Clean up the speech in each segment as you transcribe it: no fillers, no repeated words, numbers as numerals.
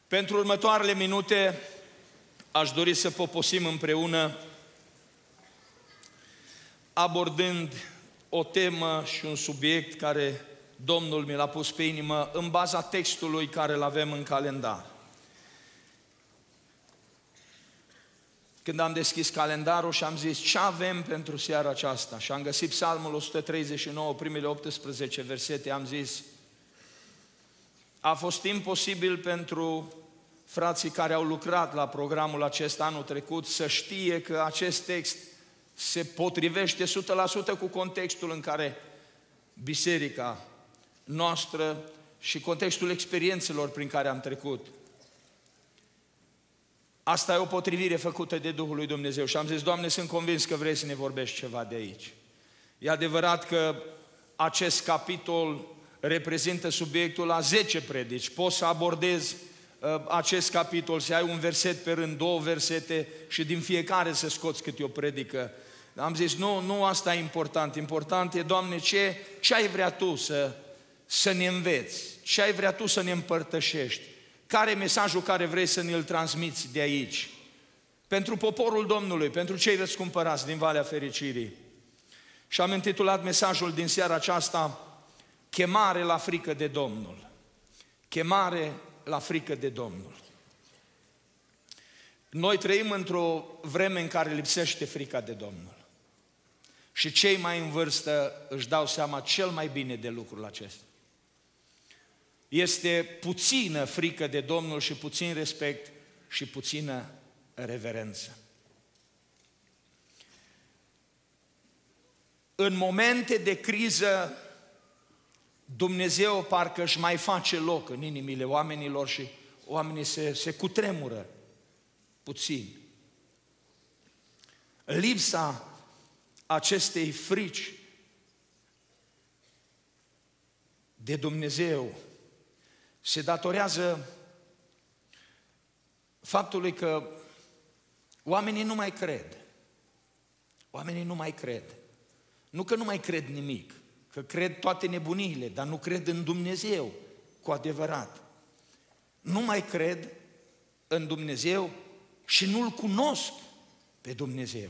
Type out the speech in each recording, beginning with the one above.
Pentru următoarele minute aș dori să poposim împreună abordând o temă și un subiect care Domnul mi l-a pus pe inimă în baza textului care îl avem în calendar. Când am deschis calendarul și am zis ce avem pentru seara aceasta și am găsit Psalmul 139, primele 18 versete, am zis a fost imposibil pentru frații care au lucrat la programul acesta anul trecut să știe că acest text se potrivește 100% cu contextul în care biserica noastră și contextul experiențelor prin care am trecut. Asta e o potrivire făcută de Duhul lui Dumnezeu și am zis, Doamne, sunt convins că vrei să ne vorbești ceva de aici. E adevărat că acest capitol reprezintă subiectul la 10 predici. Poți să abordezi acest capitol, să ai un verset pe rând, 2 versete și din fiecare să scoți câte o predică. Am zis, nu asta e important. Important e, Doamne, ce ai vrea Tu să ne înveți? Ce ai vrea Tu să ne împărtășești? Care e mesajul care vrei să ne-l transmiți de aici? Pentru poporul Domnului, pentru cei răscumpărați din Valea Fericirii. Și am intitulat mesajul din seara aceasta, Chemare la frică de Domnul. Chemare la frică de Domnul. Noi trăim într-o vreme în care lipsește frica de Domnul. Și cei mai în vârstă își dau seama cel mai bine de lucrul acesta. Este puțină frică de Domnul și puțin respect și puțină reverență. În momente de criză, Dumnezeu parcă își mai face loc în inimile oamenilor și oamenii se cutremură puțin. Lipsa acestei frici de Dumnezeu se datorează faptului că oamenii nu mai cred. Oamenii nu mai cred. Nu că nu mai cred nimic, că cred toate nebuniile, dar nu cred în Dumnezeu cu adevărat. Nu mai cred în Dumnezeu și nu-L cunosc pe Dumnezeu.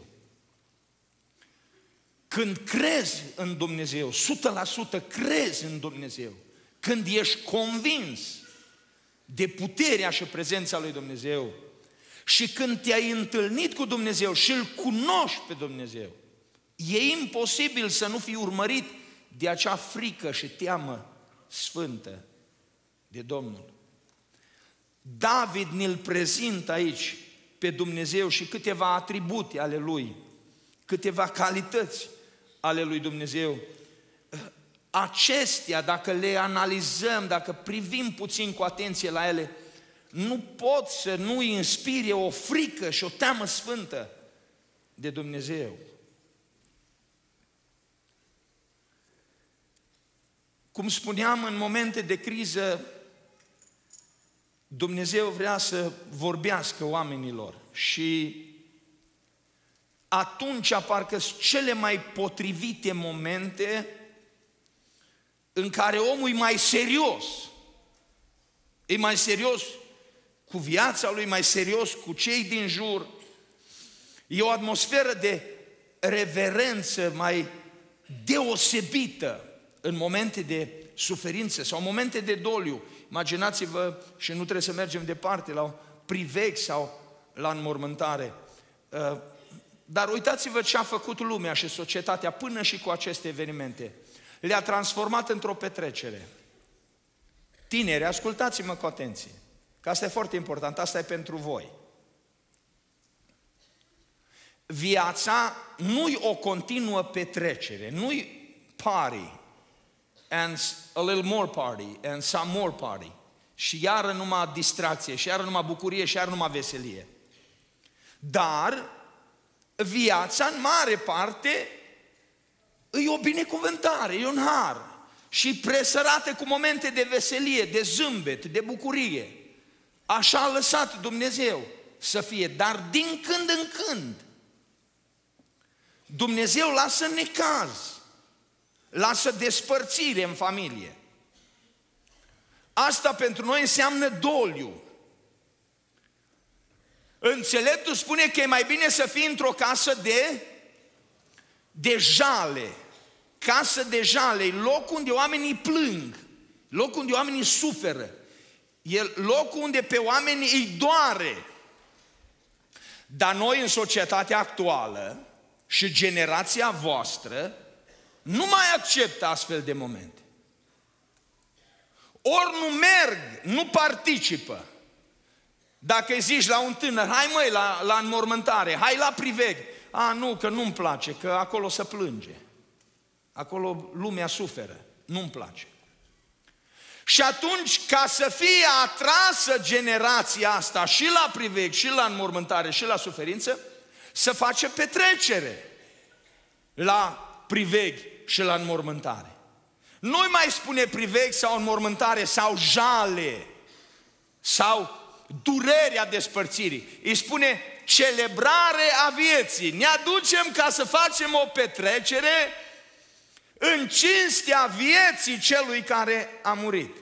Când crezi în Dumnezeu, 100% crezi în Dumnezeu, când ești convins de puterea și prezența lui Dumnezeu și când te-ai întâlnit cu Dumnezeu și îl cunoști pe Dumnezeu, e imposibil să nu fii urmărit de acea frică și teamă sfântă de Domnul. David ne-l prezintă aici pe Dumnezeu și câteva atribute ale Lui, câteva calități ale lui Dumnezeu. Acestea, dacă le analizăm, dacă privim puțin cu atenție la ele, nu pot să nu inspire o frică și o teamă sfântă de Dumnezeu. Cum spuneam, în momente de criză, Dumnezeu vrea să vorbească oamenilor și atunci parcă sunt cele mai potrivite momente în care omul e mai serios. E mai serios cu viața lui, mai serios cu cei din jur. E o atmosferă de reverență mai deosebită în momente de suferință sau momente de doliu. Imaginați-vă, și nu trebuie să mergem departe, la o priveg sau la înmormântare. Dar uitați-vă ce a făcut lumea și societatea până și cu aceste evenimente. Le-a transformat într-o petrecere. Tineri, ascultați-mă cu atenție, că asta e foarte important, asta e pentru voi. Viața nu-i o continuă petrecere, nu-i party and a little more party and some more party și iară numai distracție, și iară numai bucurie, și iară numai veselie. Dar viața, în mare parte, e o binecuvântare, e un har și presărată cu momente de veselie, de zâmbet, de bucurie. Așa a lăsat Dumnezeu să fie, dar din când în când Dumnezeu lasă necaz, lasă despărțire în familie. Asta pentru noi înseamnă doliu. Înțeleptul spune că e mai bine să fii într-o casă de jale. Casă de jale, e locul unde oamenii plâng, locul unde oamenii suferă, e locul unde pe oameni îi doare. Dar noi în societatea actuală și generația voastră nu mai acceptă astfel de momente. Ori nu merg, nu participă. Dacă îi zici la un tânăr, hai măi la înmormântare, hai la priveghi. A, nu, că nu-mi place, că acolo se plânge. Acolo lumea suferă, nu-mi place. Și atunci, ca să fie atrasă generația asta și la priveg, și la înmormântare, și la suferință, să face petrecere la priveg și la înmormântare. Nu mai spune priveg sau înmormântare sau jale sau durerea despărțirii. Îi spune celebrare a vieții. Ne aducem ca să facem o petrecere în cinstea vieții celui care a murit.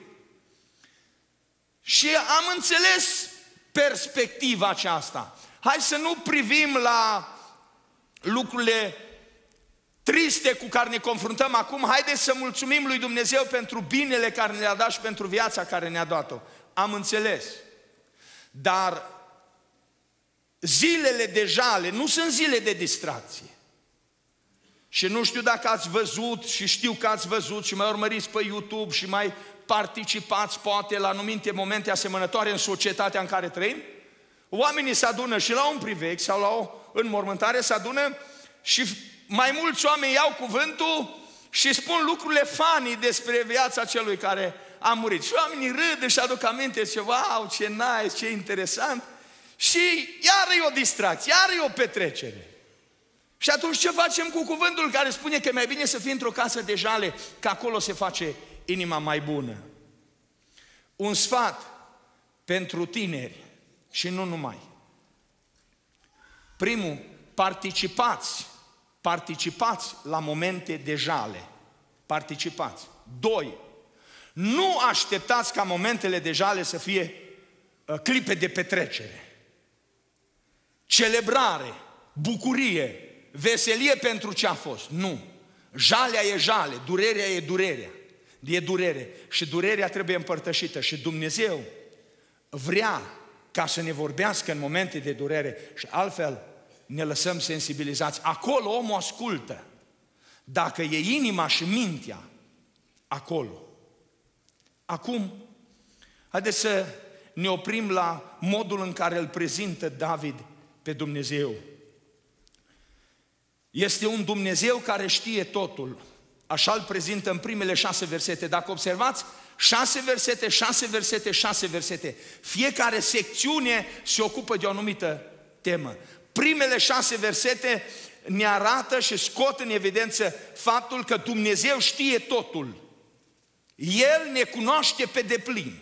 Și am înțeles perspectiva aceasta. Hai să nu privim la lucrurile triste cu care ne confruntăm acum. Haideți să mulțumim lui Dumnezeu pentru binele care ne-a dat și pentru viața care ne-a dat-o. Am înțeles. Dar zilele de jale nu sunt zile de distracție. Și nu știu dacă ați văzut și știu că ați văzut și mai urmăriți pe YouTube și mai participați poate la anumite momente asemănătoare în societatea în care trăim. Oamenii se adună și la un priveg sau la o înmormântare, se adună și mai mulți oameni iau cuvântul și spun lucrurile funny despre viața celui care a murit. Și oamenii râd și aduc aminte, ce wow, ce nice, ce interesant. Și iar e o distracție, iar e o petrecere. Și atunci ce facem cu cuvântul care spune că e mai bine să fii într-o casă de jale, că acolo se face inima mai bună? Un sfat pentru tineri și nu numai. Primul, participați la momente de jale. Participați. 2. Nu așteptați ca momentele de jale să fie clipe de petrecere. Celebrare, bucurie, veselie pentru ce a fost. Nu. Jalea e jale, durerea e durerea. E durere. Și durerea trebuie împărtășită. Și Dumnezeu vrea ca să ne vorbească în momente de durere și altfel ne lăsăm sensibilizați. Acolo omul ascultă. Dacă e inima și mintea, acolo. Acum, haideți să ne oprim la modul în care îl prezintă David pe Dumnezeu. Este un Dumnezeu care știe totul. Așa îl prezintă în primele 6 versete. Dacă observați, 6 versete, 6 versete, 6 versete. Fiecare secțiune se ocupă de o anumită temă. Primele 6 versete ne arată și scot în evidență faptul că Dumnezeu știe totul. El ne cunoaște pe deplin.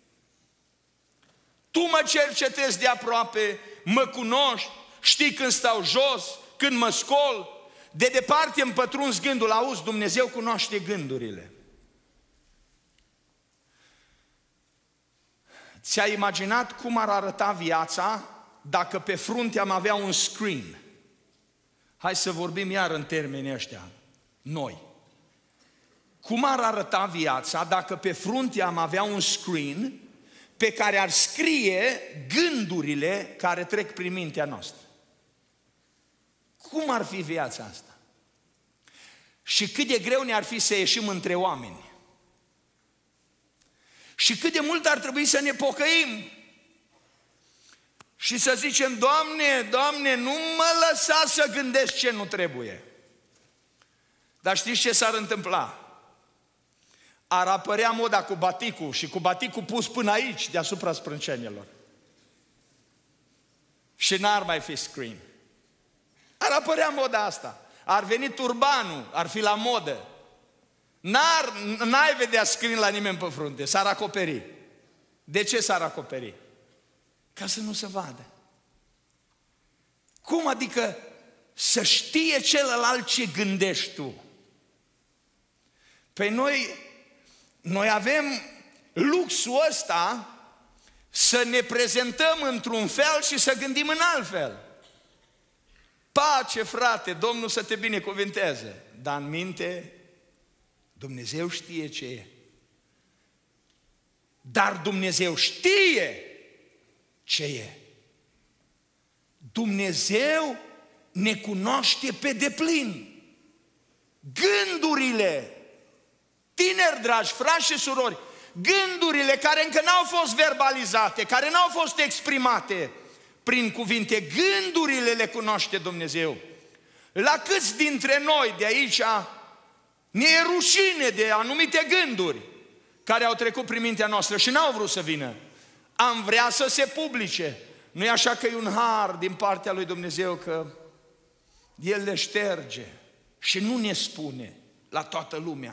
Tu mă cercetezi de aproape, mă cunoști, știi când stau jos, când mă scol, de departe îmi pătrunzi gândul, auzi, Dumnezeu cunoaște gândurile. Ți-ai imaginat cum ar arăta viața dacă pe frunte am avea un screen? Hai să vorbim iar în termenii ăștia, noi. Cum ar arăta viața dacă pe frunte am avea un screen pe care ar scrie gândurile care trec prin mintea noastră? Cum ar fi viața asta? Și cât de greu ne-ar fi să ieșim între oameni? Și cât de mult ar trebui să ne pocăim? Și să zicem, Doamne, Doamne, nu mă lăsa să gândesc ce nu trebuie. Dar știți ce s-ar întâmpla? Ar apărea moda cu baticul și cu baticul pus până aici, deasupra sprâncenelor. Și n-ar mai fi screen. Ar apărea moda asta. Ar veni turbanul, ar fi la modă. N-ai vedea screen la nimeni pe frunte, s-ar acoperi. De ce s-ar acoperi? Ca să nu se vadă. Cum adică să știe celălalt ce gândești tu? Păi noi avem luxul ăsta să ne prezentăm într-un fel și să gândim în alt fel. Pace, frate, Domnul să te binecuvânteze, dar în minte Dumnezeu știe ce e. Dar Dumnezeu știe ce e. Dumnezeu ne cunoaște pe deplin. Gândurile, tineri dragi, frați și surori, gândurile care încă n-au fost verbalizate, care n-au fost exprimate prin cuvinte, gândurile le cunoaște Dumnezeu. La câți dintre noi de aici ne e rușine de anumite gânduri care au trecut prin mintea noastră și n-au vrut să vină? Am vrea să se publice. Nu e așa că e un har din partea lui Dumnezeu că El le șterge și nu ne spune la toată lumea.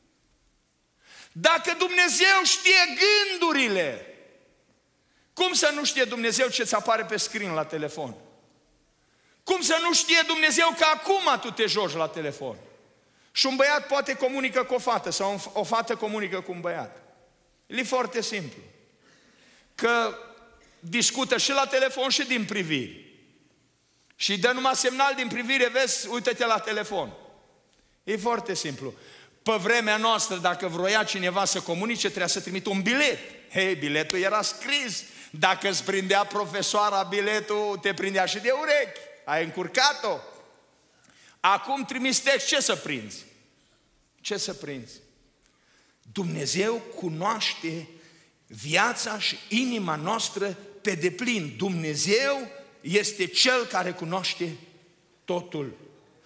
Dacă Dumnezeu știe gândurile, cum să nu știe Dumnezeu ce ți apare pe screen la telefon? Cum să nu știe Dumnezeu că acum tu te joci la telefon? Și un băiat poate comunică cu o fată sau o fată comunică cu un băiat. E foarte simplu. Că discută și la telefon și din priviri. Și dă numai semnal din privire, vezi, uită-te la telefon. E foarte simplu. Pe vremea noastră, dacă vroia cineva să comunice, trebuia să trimită un bilet. Hei, biletul era scris. Dacă îți prindea profesoara biletul, te prindea și de urechi. Ai încurcat-o. Acum trimis text, ce să prinzi? Ce să prinzi? Dumnezeu cunoaște viața și inima noastră pe deplin. Dumnezeu este Cel care cunoaște totul.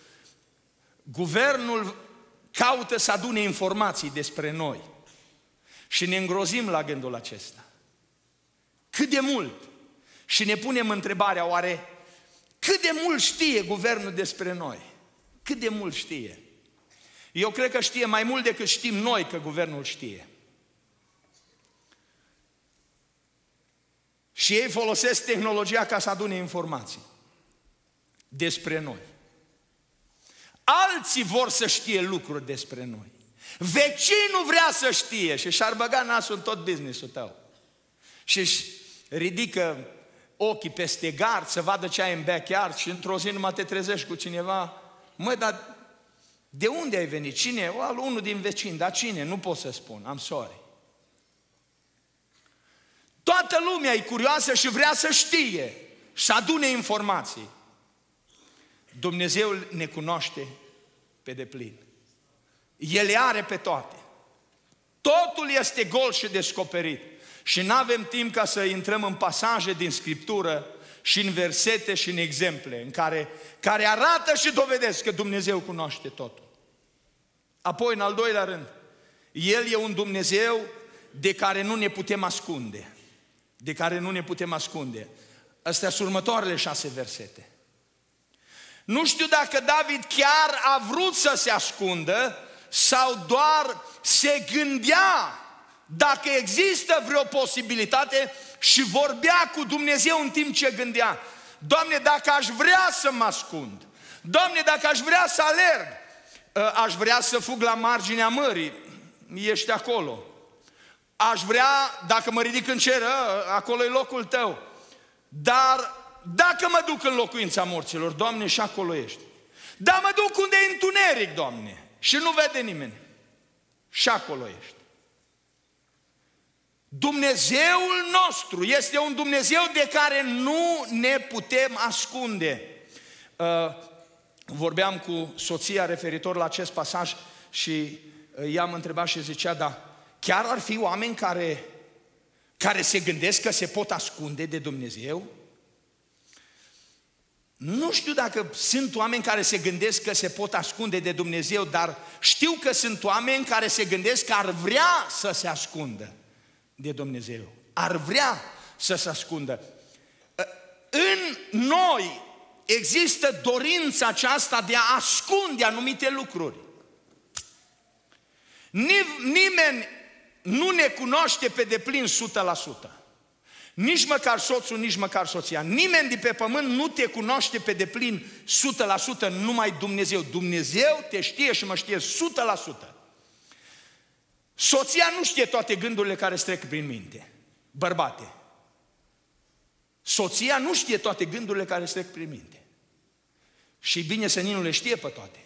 Guvernul caută să adune informații despre noi și ne îngrozim la gândul acesta. Cât de mult? Și ne punem întrebarea, oare cât de mult știe guvernul despre noi? Cât de mult știe? Eu cred că știe mai mult decât știm noi că guvernul știe. Și ei folosesc tehnologia ca să adune informații despre noi. Alții vor să știe lucruri despre noi. Vecinul vrea să știe și și-ar băga nasul în tot business-ul tău. Și își ridică ochii peste gard să vadă ce ai în backyard și într-o zi numai te trezești cu cineva. Măi, dar de unde ai venit? Cine? Unul din vecini. Dar cine? Nu pot să spun. I'm sorry. Toată lumea e curioasă și vrea să știe și să adune informații. Dumnezeu ne cunoaște pe deplin. El le are pe toate. Totul este gol și descoperit. Și nu avem timp ca să intrăm în pasaje din Scriptură și în versete și în exemple în care arată și dovedesc că Dumnezeu cunoaște totul. Apoi, în al doilea rând, El e un Dumnezeu de care nu ne putem ascunde. De care nu ne putem ascunde. Astea sunt următoarele 6 versete. Nu știu dacă David chiar a vrut să se ascundă sau doar se gândea dacă există vreo posibilitate și vorbea cu Dumnezeu în timp ce gândea. Doamne, dacă aș vrea să mă ascund, Doamne, dacă aș vrea să alerg, aș vrea să fug la marginea mării, ești acolo. Aș vrea, dacă mă ridic în cer, acolo e locul Tău. Dar dacă mă duc în locuința morților, Doamne, și acolo ești. Dar mă duc unde e întuneric, Doamne, și nu vede nimeni. Și acolo ești. Dumnezeul nostru este un Dumnezeu de care nu ne putem ascunde. Vorbeam cu soția referitor la acest pasaj și i-am întrebat și zicea, da, chiar ar fi oameni care se gândesc că se pot ascunde de Dumnezeu? Nu știu dacă sunt oameni care se gândesc că se pot ascunde de Dumnezeu, dar știu că sunt oameni care se gândesc că ar vrea să se ascundă de Dumnezeu. Ar vrea să se ascundă. În noi există dorința aceasta de a ascunde anumite lucruri. Nimeni nu ne cunoaște pe deplin 100%. Nici măcar soțul, nici măcar soția. Nimeni de pe pământ nu te cunoaște pe deplin 100%, numai Dumnezeu. Dumnezeu te știe și mă știe 100%. Soția nu știe toate gândurile care îți trec prin minte. Bărbate, Soția nu știe toate gândurile care se trec prin minte. Și e bine să nu le știe pe toate.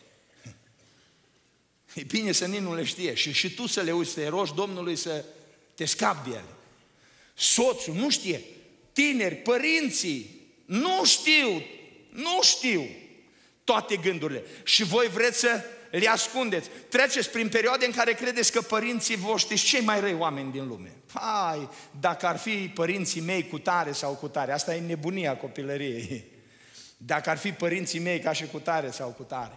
E bine să nu le știe. Și tu să le uiți, să te rogi Domnului să te scapi de ele. Soțul nu știe. Tineri, părinții, nu știu toate gândurile. Și voi vreți să le ascundeți. Treceți prin perioade în care credeți că părinții voștri sunt cei mai răi oameni din lume. Hai, dacă ar fi părinții mei cu tare sau cu tare, asta e nebunia copilăriei. Dacă ar fi părinții mei ca și cu tare sau cu tare.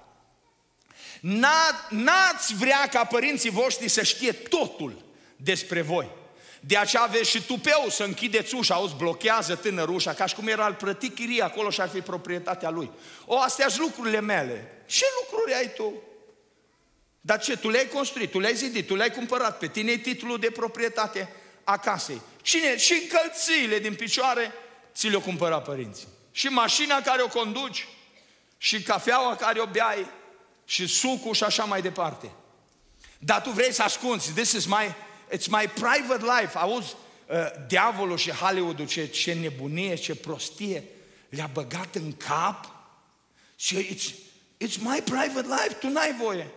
N-ați vrea ca părinții voștri să știe totul despre voi. De aceea aveți și tupeu să închideți ușa, auzi, blochează tânărul ușa, ca și cum era al plăti chirie acolo și ar fi proprietatea lui. Astea-s lucrurile mele. Ce lucruri ai tu? Dar ce? Tu le-ai construit, tu le-ai zidit, tu le-ai cumpărat, pe tine e titlul de proprietate a casei. Cine? Și încălțiile din picioare ți le-o cumpărat părinții. Și mașina care o conduci, și cafeaua care o beai, și sucul și așa mai departe. Dar tu vrei să ascunzi, it's my private life. Auzi, diavolul și Hollywood-ul, ce nebunie, ce prostie le-a băgat în cap și it's my private life, tu n-ai voie.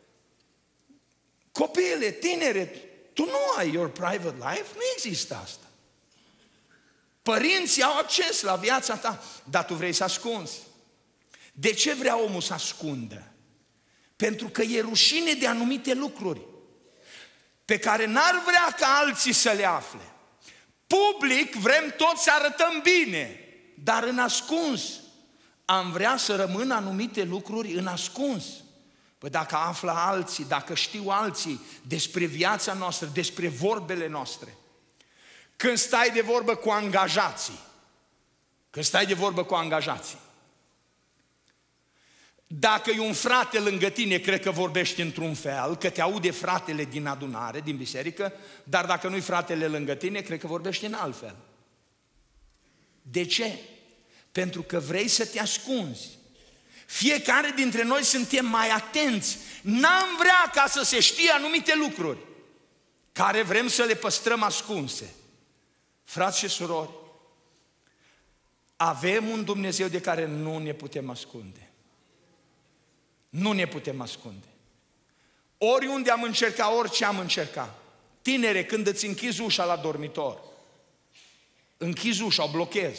Copiile, tinere, tu nu ai your private life, nu există asta. Părinții au acces la viața ta, dar tu vrei să ascunzi. De ce vrea omul să ascundă? Pentru că e rușine de anumite lucruri pe care n-ar vrea ca alții să le afle. Public vrem toți să arătăm bine, dar în ascuns am vrea să rămână anumite lucruri în ascuns. Păi dacă află alții, dacă știu alții despre viața noastră, despre vorbele noastre, când stai de vorbă cu angajații, dacă e un frate lângă tine, cred că vorbești într-un fel, că te aude fratele din adunare, din biserică, dar dacă nu-i fratele lângă tine, cred că vorbești în alt fel. De ce? Pentru că vrei să te ascunzi. Fiecare dintre noi suntem mai atenți. N-am vrea ca să se știe anumite lucruri care vrem să le păstrăm ascunse. Frați și surori, avem un Dumnezeu de care nu ne putem ascunde. Nu ne putem ascunde. Oriunde am încercat, orice am încercat. Tinere, când îți închizi ușa la dormitor, închizi ușa, o blochezi.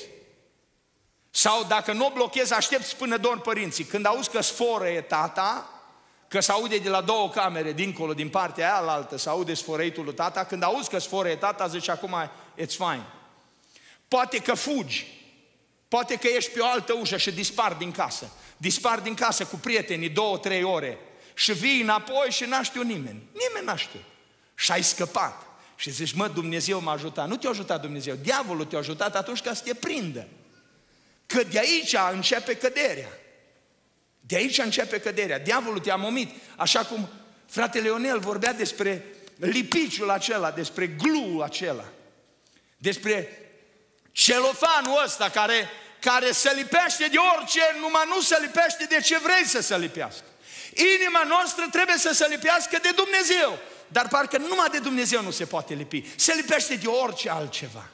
Sau dacă nu o blochezi, aștepți până dorm părinții. Când auzi că sforăie tata, că se aude de la două camere dincolo, din partea aia alaltă, se aude sfărăitul lui tata, când auzi că sforăie tata, zici acum, it's fine. Poate că fugi, poate că ești pe o altă ușă și dispari din casă. Dispari din casă cu prietenii 2-3 ore și vii înapoi și n-a știu nimeni. Nimeni n-a știu. Și ai scăpat. Și zici, mă, Dumnezeu m-a ajutat. Nu te-a ajutat Dumnezeu, diavolul te-a ajutat atunci ca să te prindă. Că de aici începe căderea. De aici începe căderea. Diavolul te-a momit. Așa cum fratele Ionel vorbea despre lipiciul acela, despre glue acela, despre celofanul ăsta care se lipește de orice, numai nu se lipește de ce vrei să se lipească. Inima noastră trebuie să se lipească de Dumnezeu, dar parcă numai de Dumnezeu nu se poate lipi. Se lipește de orice altceva.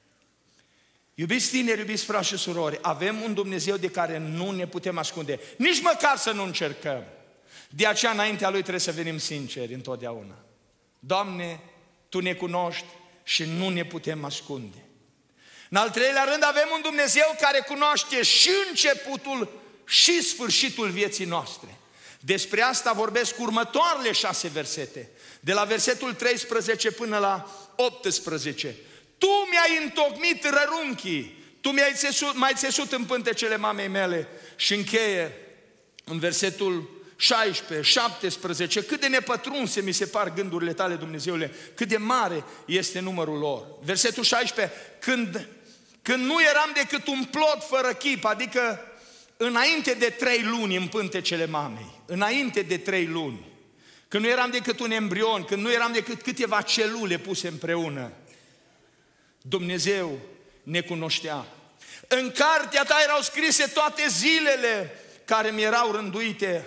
Iubiți tineri, iubiți frați și surori, avem un Dumnezeu de care nu ne putem ascunde, nici măcar să nu încercăm. De aceea înaintea Lui trebuie să venim sinceri întotdeauna. Doamne, Tu ne cunoști și nu ne putem ascunde. În al treilea rând avem un Dumnezeu care cunoaște și începutul și sfârșitul vieții noastre. Despre asta vorbesc următoarele 6 versete, de la versetul 13 până la 18. Tu mi-ai întocmit rărunchii, tu m-ai țesut în pântecele mamei mele. Și încheie în versetul 16, 17, cât de nepătrunse mi se par gândurile tale, Dumnezeule, cât de mare este numărul lor. Versetul 16, când nu eram decât un plod fără chip, adică înainte de 3 luni în pântecele mamei, înainte de 3 luni, când nu eram decât un embrion, când nu eram decât câteva celule puse împreună, Dumnezeu ne cunoștea. În cartea ta erau scrise toate zilele care mi erau rânduite,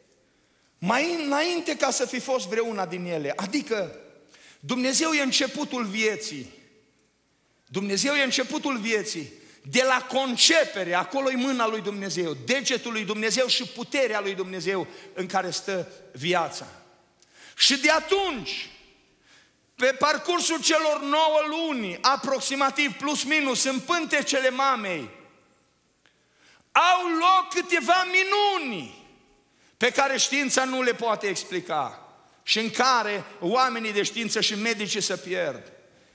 mai înainte ca să fi fost vreuna din ele. Adică Dumnezeu e începutul vieții. Dumnezeu e începutul vieții. De la concepere, acolo-i mâna lui Dumnezeu, degetul lui Dumnezeu și puterea lui Dumnezeu în care stă viața. Și de atunci, pe parcursul celor 9 luni, aproximativ, plus minus, în pântecele mamei, au loc câteva minuni pe care știința nu le poate explica și în care oamenii de știință și medicii se pierd.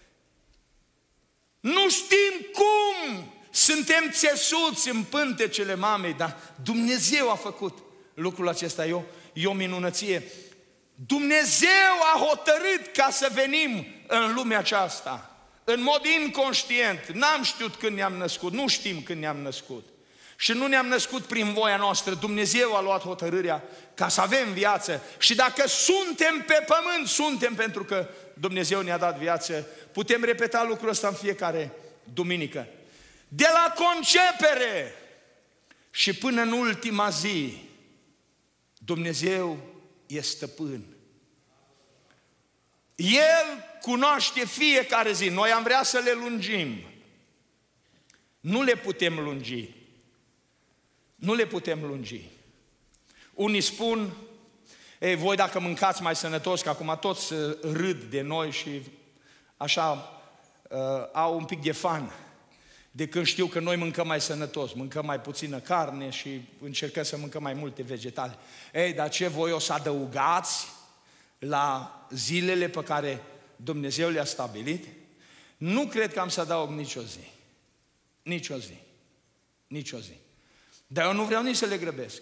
Nu știm cum suntem țesuți în pântecele mamei, dar Dumnezeu a făcut lucrul acesta, e o minunăție. Dumnezeu a hotărât ca să venim în lumea aceasta, în mod inconștient. N-am știut când ne-am născut, nu știm când ne-am născut. Și nu ne-am născut prin voia noastră, Dumnezeu a luat hotărârea ca să avem viață. Și dacă suntem pe pământ, suntem pentru că Dumnezeu ne-a dat viață. Putem repeta lucrul ăsta în fiecare duminică. De la concepere și până în ultima zi, Dumnezeu e stăpân. El cunoaște fiecare zi. Noi am vrea să le lungim. Nu le putem lungi. Nu le putem lungi. Unii spun, ei, voi dacă mâncați mai sănătos, că acum toți râd de noi și așa au un pic de fan de când știu că noi mâncăm mai sănătos, mâncăm mai puțină carne și încercăm să mâncăm mai multe vegetale. Ei, dar ce voi o să adăugați la zilele pe care Dumnezeu le-a stabilit? Nu cred că am să adaug nicio zi. Nicio zi. Nicio zi. Dar eu nu vreau nici să le grăbesc.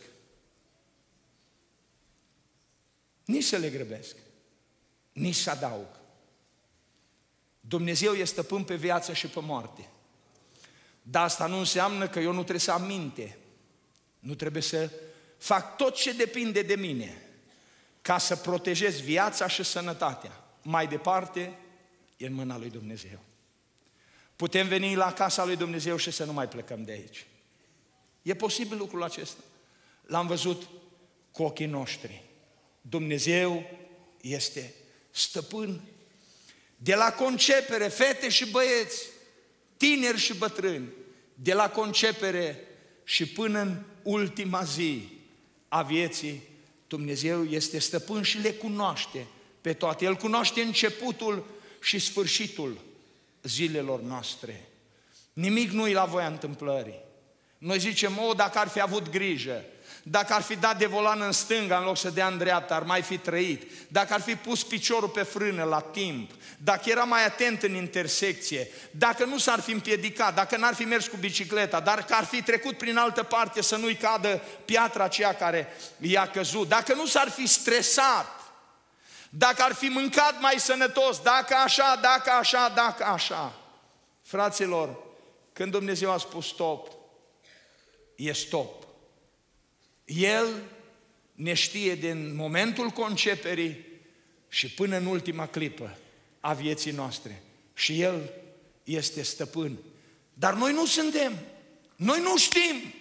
Nici să le grăbesc. Nici să adaug. Dumnezeu este stăpân pe viață și pe moarte. Dar asta nu înseamnă că eu nu trebuie să am minte. Nu trebuie să fac tot ce depinde de mine ca să protejez viața și sănătatea. Mai departe, e în mâna lui Dumnezeu. Putem veni la casa lui Dumnezeu și să nu mai plecăm de aici. E posibil lucrul acesta. L-am văzut cu ochii noștri. Dumnezeu este stăpân. De la concepere, fete și băieți, tineri și bătrâni, de la concepere și până în ultima zi a vieții, Dumnezeu este stăpân și le cunoaște pe toate. El cunoaște începutul și sfârșitul zilelor noastre. Nimic nu-i la voia întâmplării. Noi zicem, dacă ar fi avut grijă, dacă ar fi dat de volan în stânga în loc să dea în dreapta, ar mai fi trăit, dacă ar fi pus piciorul pe frână la timp, dacă era mai atent în intersecție, dacă nu s-ar fi împiedicat, dacă n-ar fi mers cu bicicleta, dar că ar fi trecut prin altă parte să nu-i cadă piatra aceea care i-a căzut, dacă nu s-ar fi stresat, dacă ar fi mâncat mai sănătos, dacă așa, dacă așa, dacă așa. Fraților, când Dumnezeu a spus stop, e stop. El ne știe din momentul conceperii și până în ultima clipă a vieții noastre. Și El este stăpân. Dar noi nu suntem. Noi nu știm.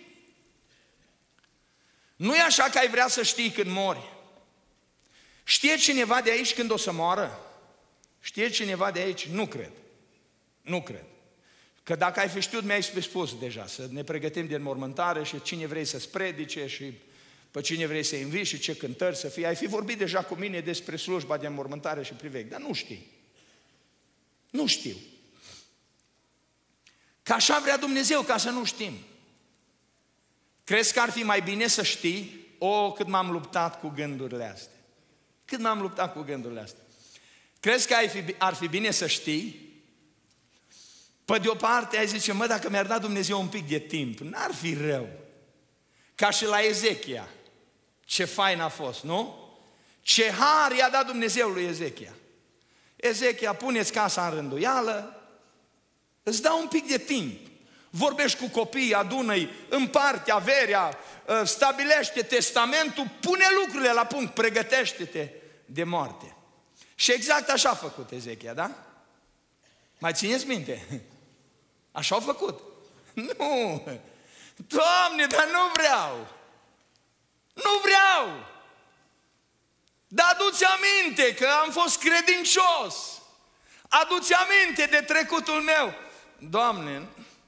Nu e așa că ai vrea să știi când mori. Știe cineva de aici când o să moară? Știe cineva de aici? Nu cred. Nu cred. Că dacă ai fi știut, mi-ai spus deja, să ne pregătim de înmormântare și cine vrei să-ți predice și pe cine vrei să inviți și ce cântări să fie. Ai fi vorbit deja cu mine despre slujba de înmormântare și priveghi, dar nu știi. Nu știu. Că așa vrea Dumnezeu, ca să nu știm. Crezi că ar fi mai bine să știi? Cât m-am luptat cu gândurile astea. Cât m-am luptat cu gândurile astea. Crezi că ar fi bine să știi? Pe de o parte ai zice, dacă mi-ar da Dumnezeu un pic de timp, n-ar fi rău. Ca și la Ezechia. Ce fain a fost, nu? Ce har i-a dat Dumnezeu lui Ezechia. Ezechia, puneți casa în rânduială, îți dau un pic de timp. Vorbești cu copiii, adună-i, împarte averea, stabilește testamentul, pune lucrurile la punct, pregătește-te de moarte. Și exact așa a făcut Ezechia, da? Mai țineți minte? Așa au făcut. Nu! Doamne, dar nu vreau! Nu vreau! Dar adu-ți aminte că am fost credincios! Adu-ți aminte de trecutul meu! Doamne,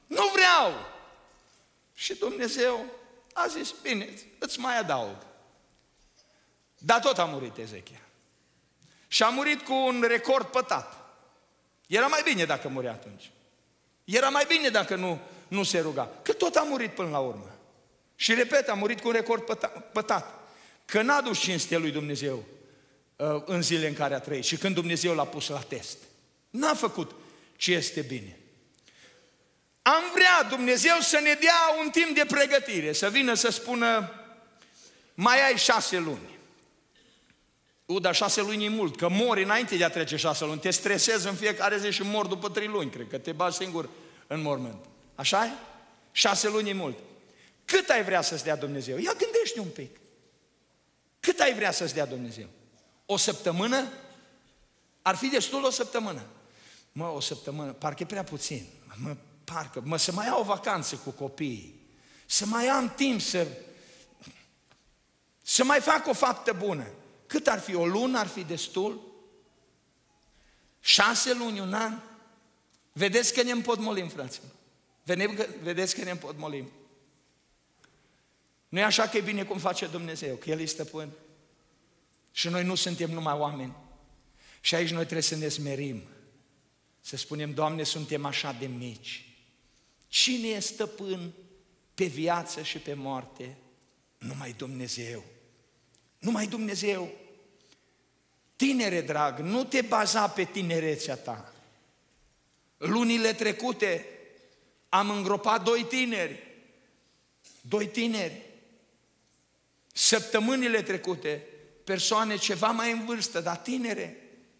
Nu vreau! Și Dumnezeu a zis, bine, îți mai adaug. Dar tot a murit Ezechia. Și a murit cu un record pătat. Era mai bine dacă murea atunci. Era mai bine dacă nu se ruga. Că tot a murit până la urmă. Și repet, a murit cu un record pătat. Că n-a dus cinstea lui Dumnezeu în zilele în care a trăit și când Dumnezeu l-a pus la test. N-a făcut ce este bine. Am vrea Dumnezeu să ne dea un timp de pregătire, să vină să spună, mai ai 6 luni. Dar 6 luni e mult, că mori înainte de a trece 6 luni, te stresezi în fiecare zi și mori după 3 luni, cred că te bagi singur în mormânt. Așa e? 6 luni e mult. Cât ai vrea să-ți dea Dumnezeu? Ia gândește un pic. Cât ai vrea să-ți dea Dumnezeu? O săptămână? Ar fi destul o săptămână. Mă, o săptămână, parcă e prea puțin. Să mai iau o vacanță cu copiii. Să mai am timp să mai fac o faptă bună. Cât ar fi? O lună ar fi destul? 6 luni, un an? Vedeți că ne împotmolim, fraților. Vedeți că ne împotmolim. Nu e așa că e bine cum face Dumnezeu, că El e stăpân. Și noi nu suntem numai oameni. Și aici noi trebuie să ne smerim. Să spunem, Doamne, suntem așa de mici. Cine e stăpân pe viață și pe moarte? Numai Dumnezeu. Numai Dumnezeu. Tinere drag, nu te baza pe tinerețea ta. Lunile trecute am îngropat 2 tineri. 2 tineri. Săptămânile trecute, persoane ceva mai în vârstă, dar tinere.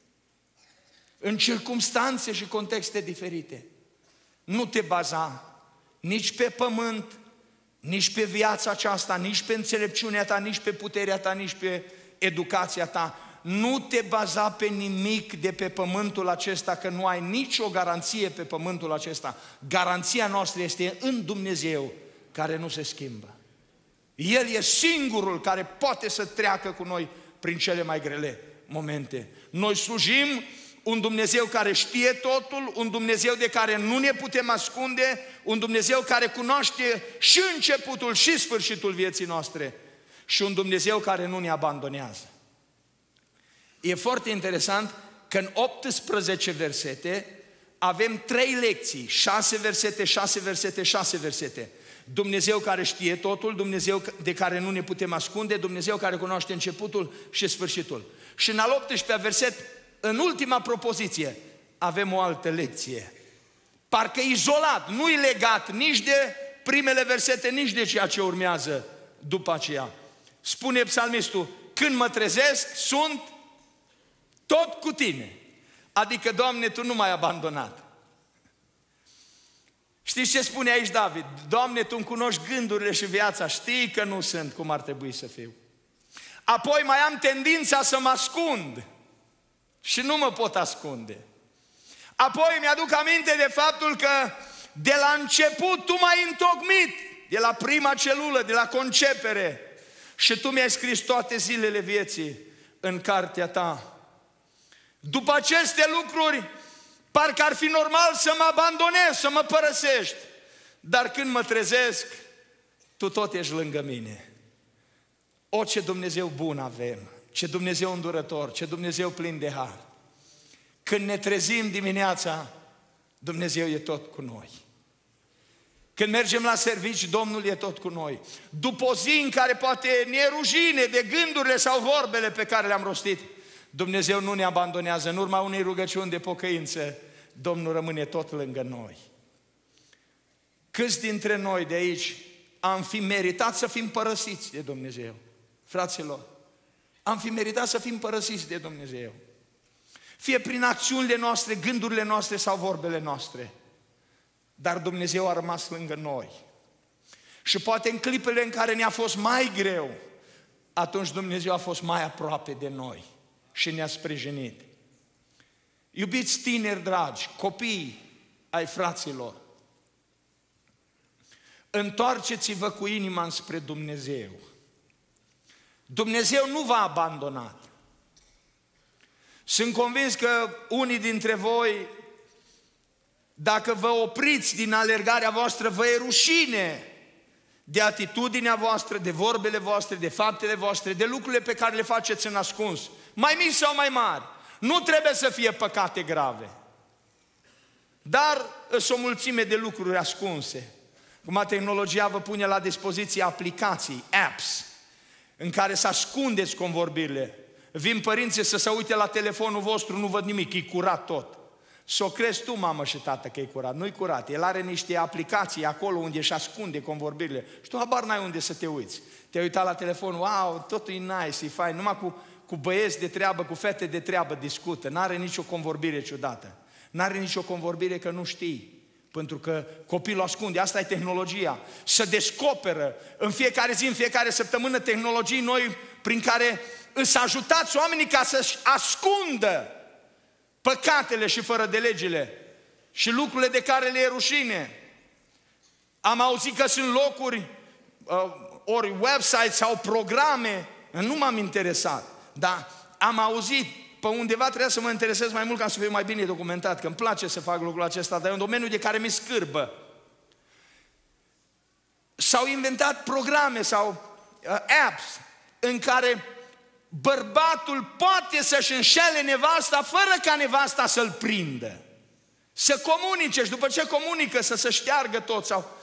În circumstanțe și contexte diferite. Nu te baza nici pe pământ, nici pe viața aceasta, nici pe înțelepciunea ta, nici pe puterea ta, nici pe educația ta. Nu te baza pe nimic de pe pământul acesta, că nu ai nicio garanție pe pământul acesta. Garanția noastră este în Dumnezeu, care nu se schimbă. El e singurul care poate să treacă cu noi prin cele mai grele momente. Noi slujim un Dumnezeu care știe totul, un Dumnezeu de care nu ne putem ascunde, un Dumnezeu care cunoaște și începutul și sfârșitul vieții noastre și un Dumnezeu care nu ne abandonează. E foarte interesant că în 18 versete avem 3 lecții, 6 versete, 6 versete, 6 versete. Dumnezeu care știe totul, Dumnezeu de care nu ne putem ascunde, Dumnezeu care cunoaște începutul și sfârșitul. Și în al 18-lea verset, în ultima propoziție, avem o altă lecție. Parcă izolat, nu-i legat nici de primele versete, nici de ceea ce urmează după aceea. Spune psalmistul, când mă trezesc, sunt tot cu tine. Adică, Doamne, Tu nu m-ai abandonat. Știți ce spune aici David? Doamne, Tu îmi cunoști gândurile și viața, știi că nu sunt cum ar trebui să fiu. Apoi mai am tendința să mă ascund și nu mă pot ascunde. Apoi mi-aduc aminte de faptul că de la început Tu m-ai întocmit, de la prima celulă, de la concepere, și Tu mi-ai scris toate zilele vieții în cartea Ta. După aceste lucruri, parcă ar fi normal să mă abandonez, să mă părăsești. Dar când mă trezesc, Tu tot ești lângă mine. O, ce Dumnezeu bun avem, ce Dumnezeu îndurător, ce Dumnezeu plin de har. Când ne trezim dimineața, Dumnezeu e tot cu noi. Când mergem la servici, Domnul e tot cu noi. După o zi în care poate ne e rușine de gândurile sau vorbele pe care le-am rostit, Dumnezeu nu ne abandonează. În urma unei rugăciuni de pocăință, Domnul rămâne tot lângă noi. Câți dintre noi de aici am fi meritat să fim părăsiți de Dumnezeu? Fraților, am fi meritat să fim părăsiți de Dumnezeu. Fie prin acțiunile noastre, gândurile noastre sau vorbele noastre. Dar Dumnezeu a rămas lângă noi. Și poate în clipele în care ne-a fost mai greu, atunci Dumnezeu a fost mai aproape de noi și ne-a sprijinit. Iubiți tineri dragi, copii ai fraților, întoarceți-vă cu inima înspre Dumnezeu. Dumnezeu nu v-a abandonat. Sunt convins că unii dintre voi Dacă vă opriți din alergarea voastră, vă e rușine de atitudinea voastră, de vorbele voastre, de faptele voastre, de lucrurile pe care le faceți în ascuns, mai mici sau mai mari. Nu trebuie să fie păcate grave, dar sunt o mulțime de lucruri ascunse. Cum tehnologia vă pune la dispoziție aplicații, apps, în care să ascundeți convorbirile. Vin părinții să se uite la telefonul vostru, nu văd nimic, e curat tot. S-o crezi tu, mamă și tată, că e curat. Nu-i curat. El are niște aplicații acolo unde își ascunde convorbirile. Și tu habar n-ai unde să te uiți. Te-ai uitat la telefon, wow, totul e nice, e fain. Numai cu băieți de treabă, cu fete de treabă discută. N-are nicio convorbire ciudată. N-are nicio convorbire că nu știi. Pentru că copilul ascunde. Asta e tehnologia. Să descoperă în fiecare zi, în fiecare săptămână tehnologii noi prin care îți ajutați oamenii ca să-și ascundă păcatele și fără de legile și lucrurile de care le e rușine. Am auzit că sunt locuri, ori website sau programe, nu m-am interesat, dar am auzit, pe undeva trebuia să mă interesez mai mult ca să fiu mai bine documentat, că îmi place să fac lucrul acesta, dar e un domeniu de care mi scârbă. S-au inventat programe sau apps în care bărbatul poate să-și înșele nevasta fără ca nevasta să-l prindă. Să comunice și după ce comunică să se șteargă tot sau...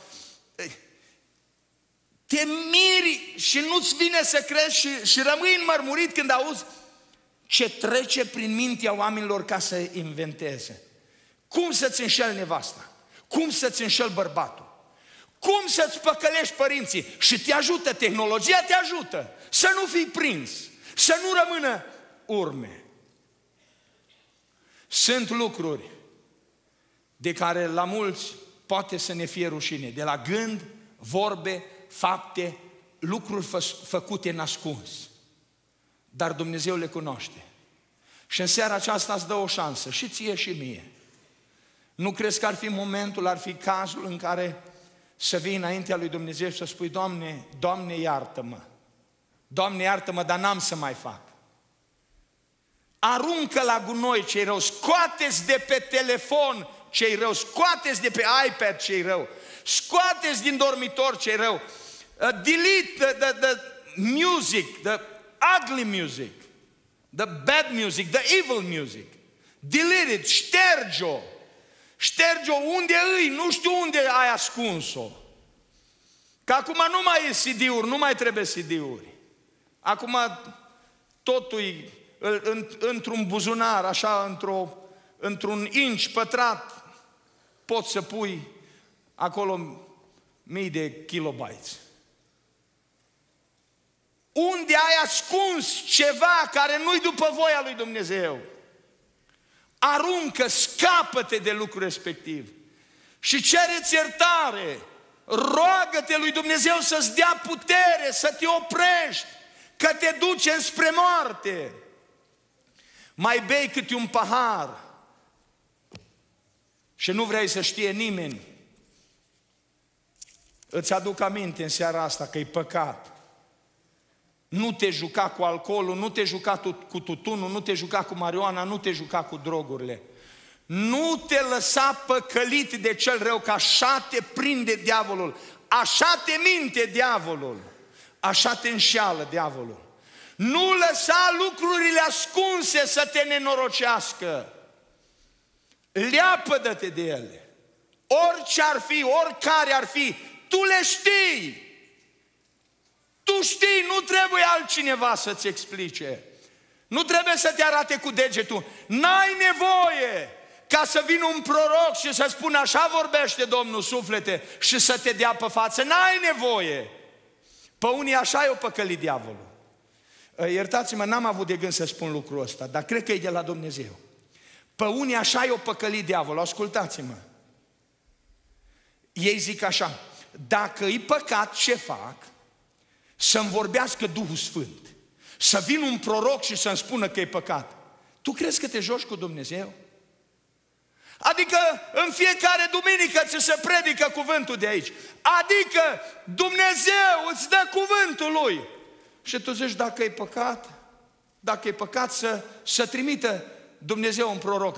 Te miri și nu-ți vine să crezi și rămâi înmărmurit când auzi ce trece prin mintea oamenilor ca să inventeze. Cum să-ți înșeli nevasta? Cum să-ți înșeli bărbatul? Cum să-ți păcălești părinții? Și te ajută, tehnologia te ajută să nu fii prins, să nu rămână urme. Sunt lucruri de care la mulți poate să ne fie rușine, de la gând, vorbe, fapte, lucruri făcute în ascuns. Dar Dumnezeu le cunoaște. Și în seara aceasta îți dă o șansă, și ție și mie. Nu crezi că ar fi momentul, ar fi cazul în care să vii înaintea lui Dumnezeu și să spui, Doamne, Doamne, iartă-mă. Doamne, iartă-mă, dar n-am să mai fac. Aruncă la gunoi ce-i rău, scoateți de pe telefon ce-i rău, scoateți de pe iPad ce-i rău, scoateți din dormitor ce-i rău, delete the music, the ugly music, the bad music, the evil music, delete it, șterge-o, șterge-o unde îi, nu știu unde ai ascuns-o. Că acum nu mai e CD-uri, nu mai trebuie CD-uri. Acum totul e într-un buzunar, așa, într-un inch pătrat, poți să pui acolo mii de kilobytes. Unde ai ascuns ceva care nu-i după voia lui Dumnezeu, aruncă, scapă-te de lucrul respectiv și cereți iertare, roagă-te lui Dumnezeu să-ți dea putere, să te oprești, că te duce înspre moarte. Mai bei câte un pahar și nu vrei să știe nimeni. Îți aduc aminte în seara asta că e păcat. Nu te juca cu alcoolul, nu te juca cu tutunul, nu te juca cu marihuana, nu te juca cu drogurile. Nu te lăsa păcălit de cel rău, că așa te prinde diavolul, așa te minte diavolul, așa te înșeală diavolul. Nu lăsa lucrurile ascunse să te nenorocească. Leapădă-te de ele. Orice ar fi, oricare ar fi, tu le știi. Tu știi, nu trebuie altcineva să-ți explice. Nu trebuie să te arate cu degetul. N-ai nevoie ca să vină un proroc și să spună așa vorbește Domnul, suflete, și să te dea pe față. N-ai nevoie. Pe unii așa i-o păcălit diavolul. Iertați-mă, n-am avut de gând să spun lucrul ăsta, dar cred că e de la Dumnezeu. Pe unii așa i-o păcălit diavolul. Ascultați-mă. Ei zic așa, dacă e păcat, ce fac? Să-mi vorbească Duhul Sfânt, să vină un proroc și să-mi spună că e păcat. Tu crezi că te joci cu Dumnezeu? Adică în fiecare duminică ți se predică cuvântul de aici. Adică Dumnezeu îți dă cuvântul Lui. Și tu zici, dacă e păcat să trimită Dumnezeu un proroc.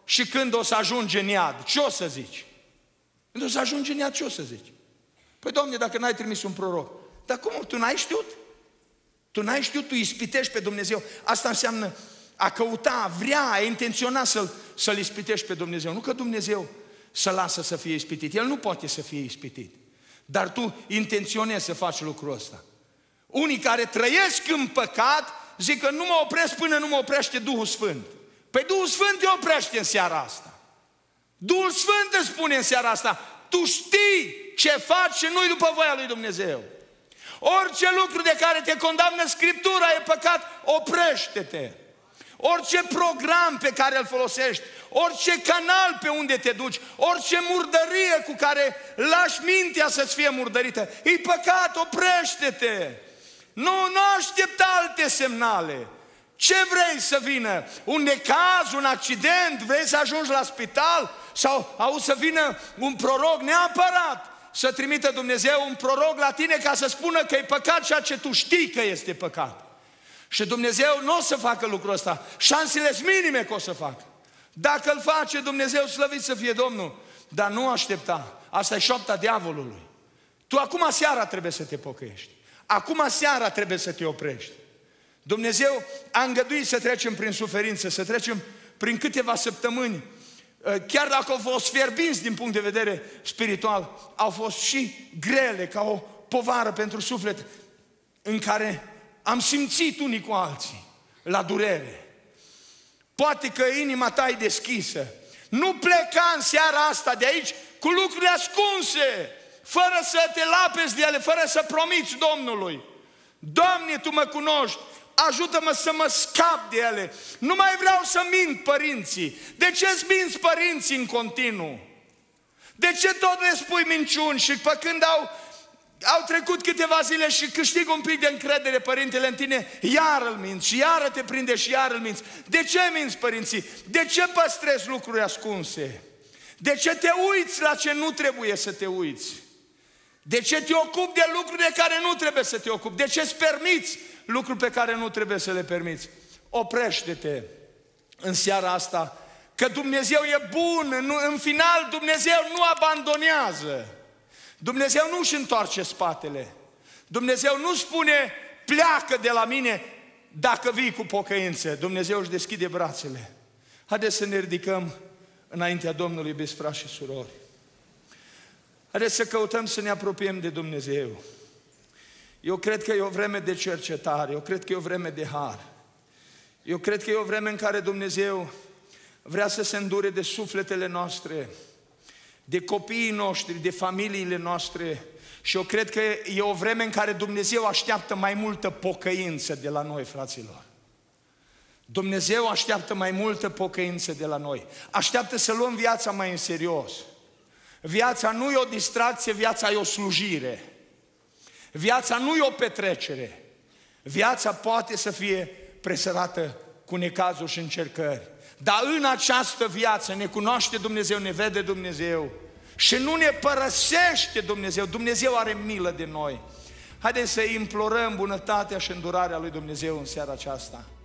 și când o să ajungi în iad, ce o să zici? Când o să ajungi în iad, ce o să zici? Păi, Doamne, dacă n-ai trimis un proroc, dar cum, tu n-ai știut? Tu n-ai știut, tu ispitești pe Dumnezeu. Asta înseamnă a căuta, a vrea, a intenționa să-L ispitești pe Dumnezeu. Nu că Dumnezeu să lasă să fie ispitit. El nu poate să fie ispitit. Dar tu intenționezi să faci lucrul ăsta. Unii care trăiesc în păcat zic că nu mă opresc până nu mă oprește Duhul Sfânt. Păi Duhul Sfânt te oprește în seara asta. Duhul Sfânt îți spune în seara asta, tu știi ce faci și nu-i după voia lui Dumnezeu. Orice lucru de care te condamnă Scriptura e păcat, oprește-te. Orice program pe care îl folosești, orice canal pe unde te duci, orice murdărie cu care lași mintea să-ți fie murdărită, e păcat, oprește-te. Nu aștepta alte semnale. Ce vrei să vină? Un necaz, un accident? Vrei să ajungi la spital? Sau auzi să vină un proroc? Neapărat să trimită Dumnezeu un proroc la tine ca să spună că e păcat ceea ce tu știi că este păcat. Și Dumnezeu nu o să facă lucrul ăsta. Șansele sunt minime că o să facă. Dacă îl face Dumnezeu, slăvit să fie Domnul. Dar nu aștepta. Asta e șoapta diavolului. Tu acum seara trebuie să te pocăiești. Acum seara trebuie să te oprești. Dumnezeu a îngăduit să trecem prin suferință, să trecem prin câteva săptămâni. Chiar dacă au fost fierbinți din punct de vedere spiritual, au fost și grele, ca o povară pentru suflet, în care am simțit unii cu alții la durere. Poate că inima ta e deschisă. Nu pleca în seara asta de aici cu lucrurile ascunse, fără să te lapezi de ele, fără să promiți Domnului. Doamne, Tu mă cunoști, ajută-mă să mă scap de ele. Nu mai vreau să mint părinții. De ce-ți minți părinții în continuu? De ce tot le spui minciuni și pe când au trecut câteva zile și câștig un pic de încredere părintele în tine, iar îl minți și iară te prinde și iar îl minți. De ce minți părinții? De ce păstrezi lucruri ascunse? De ce te uiți la ce nu trebuie să te uiți? De ce te ocupi de lucruri de care nu trebuie să te ocupi? De ce îți permiți lucruri pe care nu trebuie să le permiți? Oprește-te în seara asta, că Dumnezeu e bun, în final Dumnezeu nu abandonează. Dumnezeu nu își întoarce spatele. Dumnezeu nu spune, pleacă de la mine dacă vii cu pocăință. Dumnezeu își deschide brațele. Haideți să ne ridicăm înaintea Domnului, iubiți frați și surori. Haideți să căutăm să ne apropiem de Dumnezeu. Eu cred că e o vreme de cercetare, eu cred că e o vreme de har. Eu cred că e o vreme în care Dumnezeu vrea să se îndure de sufletele noastre, de copiii noștri, de familiile noastre. Și eu cred că e o vreme în care Dumnezeu așteaptă mai multă pocăință de la noi, fraților. Dumnezeu așteaptă mai multă pocăință de la noi. Așteaptă să luăm viața mai în serios. Viața nu e o distracție, viața e o slujire. Viața nu e o petrecere. Viața poate să fie presărată cu necazuri și încercări. Dar în această viață ne cunoaște Dumnezeu, ne vede Dumnezeu și nu ne părăsește Dumnezeu. Dumnezeu are milă de noi. Haideți să implorăm bunătatea și îndurarea lui Dumnezeu în seara aceasta.